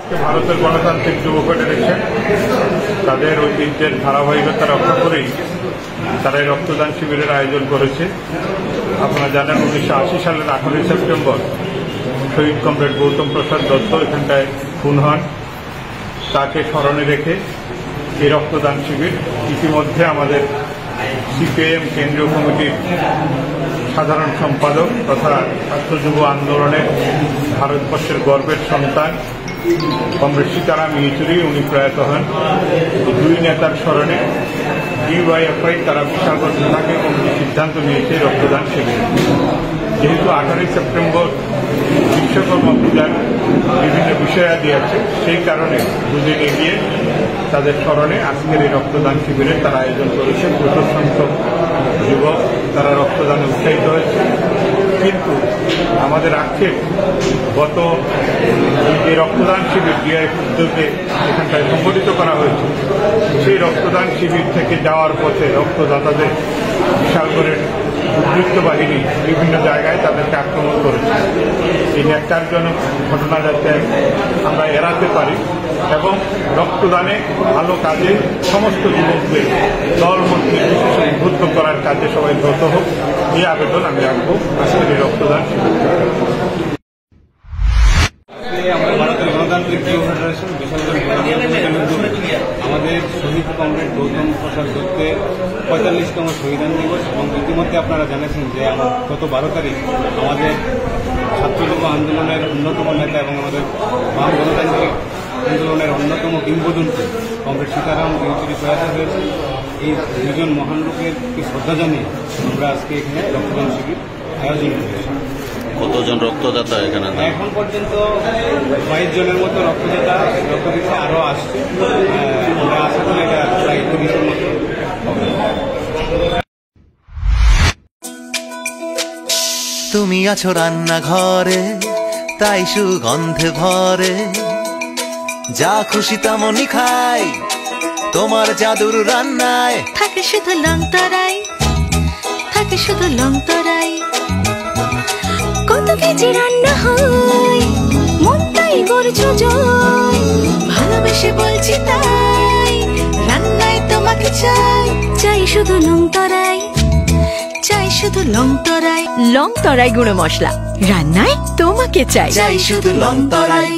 ভারতের গণতান্ত্রিক যুব ফেডারেশন তাদের ঐতিহ্যের ধারাবাহিকতা রক্ষা করেই তারা এই রক্তদান শিবিরের আয়োজন করেছে। আপনারা জানেন 1980 সালের 18 সেপ্টেম্বর শহীদ কমরেড গৌতম প্রসাদ দত্ত এখানটায় খুন হন। তাকে স্মরণে রেখে এই রক্তদান শিবির ইতিমধ্যে আমাদের সিপিআইএম কেন্দ্রীয় কমিটির সাধারণ সম্পাদক তথা ছাত্র যুব আন্দোলনের ভারতবর্ষের গর্বের সন্তান কমরেড সীতারাম ইয়েচুরি উনি প্রয়াত হন। দুই নেতার স্মরণে ডিওয়াইএফআই তারা বিশালগড় বিভাগীয় কমিটি সিদ্ধান্ত নিয়েছে রক্তদান শিবির। যেহেতু 18 সেপ্টেম্বর বিশ্বকর্মা পূজার বিভিন্ন বিষয়াদি আছে, সেই কারণে দুদিন এগিয়ে তাদের স্মরণে আজকের এই রক্তদান শিবিরে তারা আয়োজন করেছে। প্রচুর সংখ্যক যুবক তারা রক্তদানে উৎসাহিত হয়েছে। কিন্তু আমাদের আজকে গত এই রক্তদান শিবির ডিআইএফ উদ্যোগে এখানটায় সংগঠিত করা হয়েছে, সেই রক্তদান শিবির থেকে যাওয়ার পথে রক্তদাতাদের বিশালগড়ের দুর্বৃত্ত বাহিনী বিভিন্ন জায়গায় তাদেরকে আক্রমণ করেছে। এই ন্যাক্কারজনক ঘটনা যাতে আমরা এড়াতে পারি এবং রক্তদানে ভালো কাজে সমস্ত যুবকদের দলমত নির্বিশেষে উদ্বুদ্ধ করার কাজে সবাই ব্রত হোক, এই আবেদন আমি রাখবো আজকের এই রক্তদান শিবির। ভারতের গণতান্ত্রিক যুব ফেডারেশন বিশালগড় আমাদের শহীদ কমরেড গৌতম প্রসাদ দত্তের 45তম শহীদান দিবস এবং ইতিমধ্যে আপনারা জানেছেন যে গত 12 তারিখ আমাদের ছাত্র যুব আন্দোলনের অন্যতম নেতা এবং আমাদের বাম গণতান্ত্রিক আন্দোলনের অন্যতম কিংবদন্তি কমরেড সীতারাম ইয়েচুরি প্রয়াত হয়েছে। এই দুজন মহান লোকের শ্রদ্ধা জানিয়ে আমরা আজকে এখানে রক্তদান শিবির আয়োজন করেছি। কতজন রক্তদাতা এখানে? এখন পর্যন্ত 22 জনের মতো রক্তদাতা রক্ত দিচ্ছে, আরো আসছে। আমরা আশা করি এটা প্রায় 30-এর মতো হবে। তুমি আছো রান্নাঘরে, তাই সুগন্ধে ভরে, যা খুশি তেমনই খাই তোমার জাদুর রান্নায়। থাকে শুধু লং তরাই, থাকে শুধু লং তরাই, কত কেজি রান্না হয় মনটাই করছো জয়, ভালোবেসে বলছি তাই রান্নায় তোমাকে চাই, চাই শুধু লং তরাই, চাই শুধু লং তরাই। লং তরাই গুঁড়ো মশলা, রান্নায় তোমাকে চাই, চাই শুধু লং তরাই।